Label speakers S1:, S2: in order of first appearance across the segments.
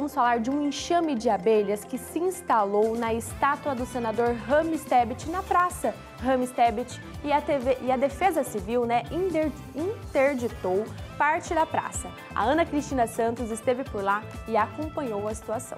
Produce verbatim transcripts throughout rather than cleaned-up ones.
S1: vamos falar de um enxame de abelhas que se instalou na estátua do senador Ramos Tebet na praça Ramos Tebet e a, T V, e a Defesa Civil né, interditou parte da praça. A Ana Cristina Santos esteve por lá e acompanhou a situação.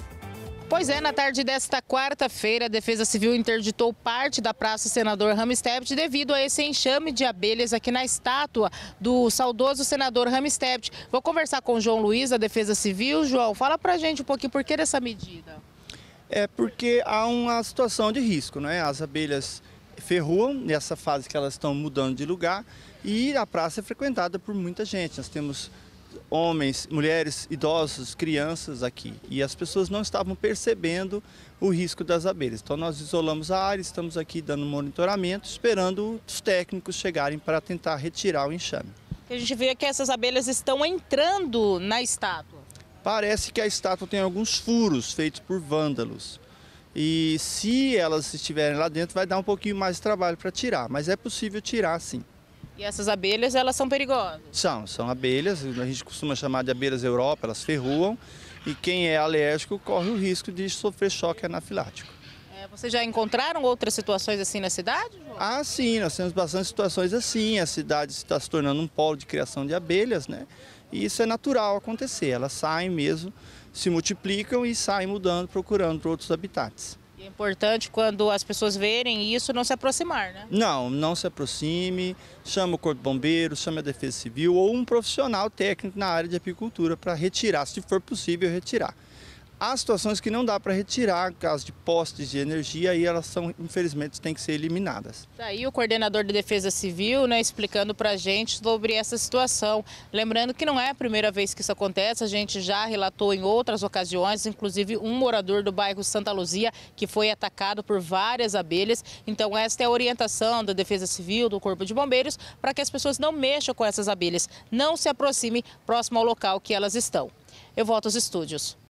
S2: Pois é, na tarde desta quarta-feira, a Defesa Civil interditou parte da Praça Senador Ramos Tebet devido a esse enxame de abelhas aqui na estátua do saudoso senador Ramos Tebet. Vou conversar com o João Luiz, da Defesa Civil. João, fala pra gente um pouquinho por que dessa medida.
S3: É porque há uma situação de risco, né? As abelhas ferroam nessa fase que elas estão mudando de lugar e a praça é frequentada por muita gente. Nós temos homens, mulheres, idosos, crianças aqui. E as pessoas não estavam percebendo o risco das abelhas. Então nós isolamos a área, estamos aqui dando monitoramento, esperando os técnicos chegarem para tentar retirar o enxame.
S2: A gente vê que essas abelhas estão entrando na estátua.
S3: Parece que a estátua tem alguns furos feitos por vândalos. E se elas estiverem lá dentro, vai dar um pouquinho mais de trabalho para tirar. Mas é possível tirar, sim.
S2: E essas abelhas, elas são perigosas?
S3: São, são abelhas, a gente costuma chamar de abelhas Europa, elas ferroam e quem é alérgico corre o risco de sofrer choque anafilático.
S2: É, vocês já encontraram outras situações assim na cidade, João?
S3: Ah, sim, nós temos bastante situações assim, a cidade está se tornando um polo de criação de abelhas, né? E isso é natural acontecer, elas saem mesmo, se multiplicam e saem mudando, procurando outros habitats.
S2: E é importante quando as pessoas verem isso não se aproximar, né?
S3: Não, não se aproxime, chama o Corpo de Bombeiros, chama a Defesa Civil ou um profissional técnico na área de apicultura para retirar, se for possível retirar. Há situações que não dá para retirar, caso de postes de energia, e elas são, infelizmente, têm que ser eliminadas.
S2: Daí o coordenador de Defesa Civil, né, explicando para a gente sobre essa situação. Lembrando que não é a primeira vez que isso acontece, a gente já relatou em outras ocasiões, inclusive um morador do bairro Santa Luzia que foi atacado por várias abelhas. Então esta é a orientação da Defesa Civil, do Corpo de Bombeiros, para que as pessoas não mexam com essas abelhas, não se aproximem próximo ao local que elas estão. Eu volto aos estúdios.